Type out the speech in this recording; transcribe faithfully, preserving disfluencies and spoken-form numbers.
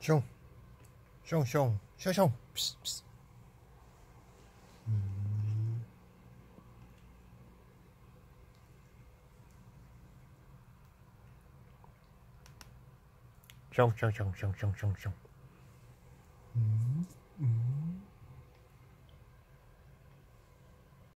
熊，熊熊小熊，噗噗。嗯，熊熊熊熊熊熊熊。嗯嗯。